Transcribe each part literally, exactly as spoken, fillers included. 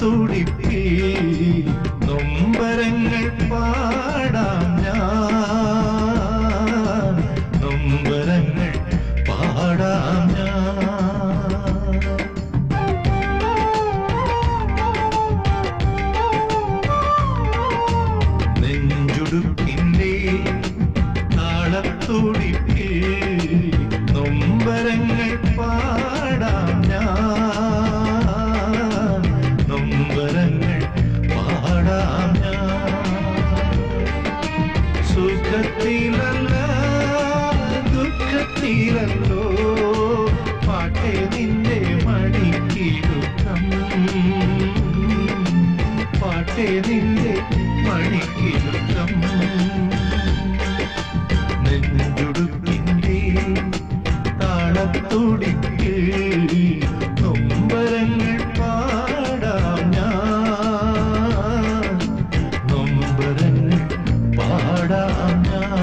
താളത്തുടിപ്പിൽ നൊമ്പരങ്ങൾ പാടാം ഞാൻ, നൊമ്പരങ്ങൾ പാടാം ഞാൻ. നെഞ്ചുടുക്കിൻ്റെ താളത്തുടിപ്പിൽ നൊമ്പരങ്ങൾ പാടാം ഞാൻ, നൊമ്പരങ്ങൾ പാടാം ഞാൻ. സുഖത്തിലല്ല ദുഃഖത്തിലല്ലോ പാട്ടേ നിന്റെ മണിക്കിലുക്കം, പാട്ടേ നിന്റെ മണിക്കിലുക്കം. നെഞ്ചുടുക്കിൻ്റെ താളത്തുടിപ്പിൽ നൊമ്പരങ്ങൾ പാടാം ഞാൻ, നൊമ്പരങ്ങൾ പാടാം ഞാൻ.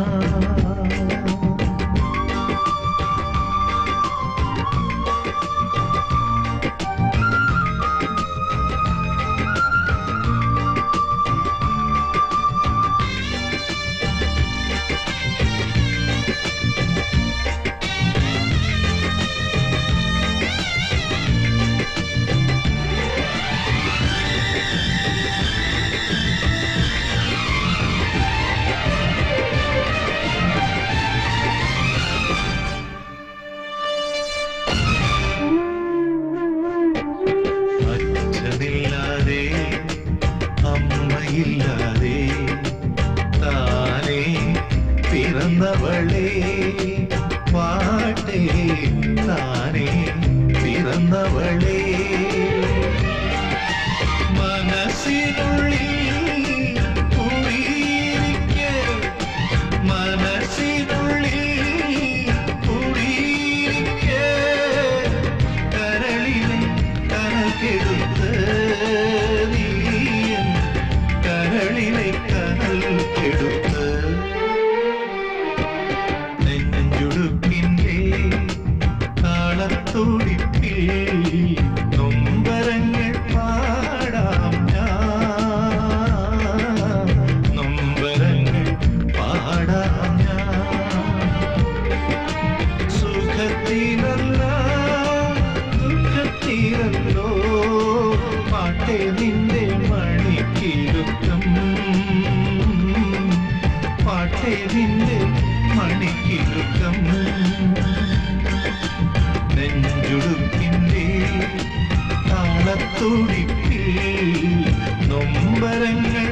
അച്ഛനില്ലാതെ അമ്മയില്ലാതെ താനേ പിറന്നവളെ പാട്ടേ, താനേ പിറന്നവളെ. മനസ്സിനുള്ളിൽ കുടിയിരിക്കെ, മനസ്സിനുള്ളിൽ കുടിയിരിക്കെ കരളിനെ കനൽക്കെടുത്ത് നീയൻ, കരളിനെ കനൽക്കെടുത്ത്. നെഞ്ചുടുക്കിൻ്റെ താളത്തുടിപ്പിൽ നൊമ്പരങ്ങൾ പാടാം ഞാൻ, നൊമ്പരങ്ങൾ പാടാം ഞാൻ. സുഖത്തിലല്ല ദുഃഖത്തിലല്ലോ പാട്ടേ നിന്റെ മണിക്കിലുക്കം, പാട്ടേ നിന്റെ മണിക്കിലുക്കം. നെഞ്ചുടുക്കിൻ്റെ താളത്തുടിപ്പിൽ നൊമ്പരങ്ങൾ